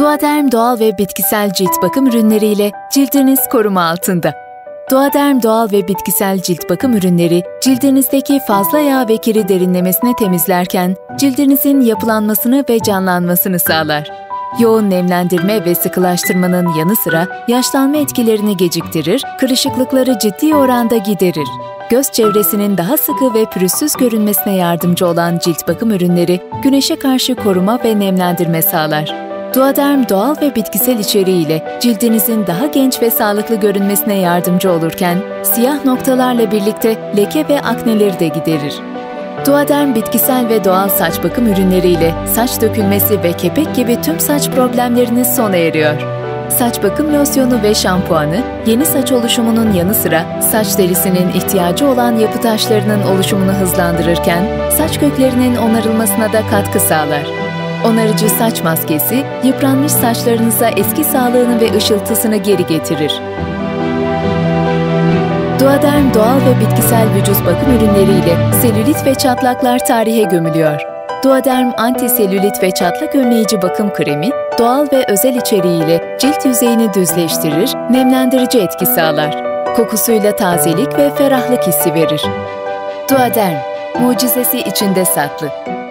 Duaderm doğal ve bitkisel cilt bakım ürünleriyle cildiniz koruma altında. Duaderm doğal ve bitkisel cilt bakım ürünleri, cildinizdeki fazla yağ ve kiri derinlemesine temizlerken, cildinizin yapılanmasını ve canlanmasını sağlar. Yoğun nemlendirme ve sıkılaştırmanın yanı sıra yaşlanma etkilerini geciktirir, kırışıklıkları ciddi oranda giderir. Göz çevresinin daha sıkı ve pürüzsüz görünmesine yardımcı olan cilt bakım ürünleri, güneşe karşı koruma ve nemlendirme sağlar. Duaderm doğal ve bitkisel içeriğiyle cildinizin daha genç ve sağlıklı görünmesine yardımcı olurken, siyah noktalarla birlikte leke ve akneleri de giderir. Duaderm bitkisel ve doğal saç bakım ürünleriyle saç dökülmesi ve kepek gibi tüm saç problemleriniz sona eriyor. Saç bakım losyonu ve şampuanı, yeni saç oluşumunun yanı sıra saç derisinin ihtiyacı olan yapı taşlarının oluşumunu hızlandırırken, saç köklerinin onarılmasına da katkı sağlar. Onarıcı saç maskesi, yıpranmış saçlarınıza eski sağlığını ve ışıltısını geri getirir. Duaderm doğal ve bitkisel vücut bakım ürünleriyle selülit ve çatlaklar tarihe gömülüyor. Duaderm anti-selülit ve çatlak önleyici bakım kremi, doğal ve özel içeriğiyle cilt yüzeyini düzleştirir, nemlendirici etki sağlar. Kokusuyla tazelik ve ferahlık hissi verir. Duaderm, mucizesi içinde saklı.